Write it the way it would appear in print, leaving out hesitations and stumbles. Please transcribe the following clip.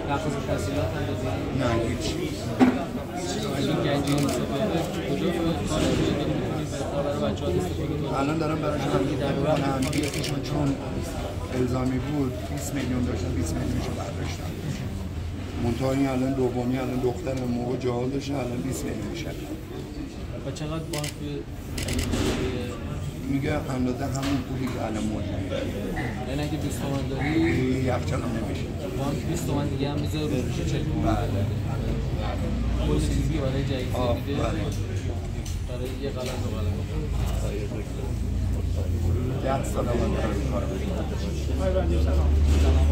نقص تحصیلات هم دادید؟ نه هیچ. این گنجی استفاده کجا کار می‌کنید برای بچه‌ها استفاده کنید؟ الان دارم براشون می‌کنم یکیشون چون الزامی بود 20 میلیون داشتن 20 میلیونشو برداشتن. منتها این الان دومی الان دختر موقع جهاد داشته الان 20 میلیون میشه. و چقدر بانک میگه اندازه همون پولی که الان موجوده. یعنی اگه 20 تومن داری یخچال هم نمیشه. بانک 20 تومن دیگه هم میذاره روش 40 تومن. بله. کل چیزی برای جایزه میده. بله. برای یه قلم دو قلم. 10 سال من کار می‌کنم.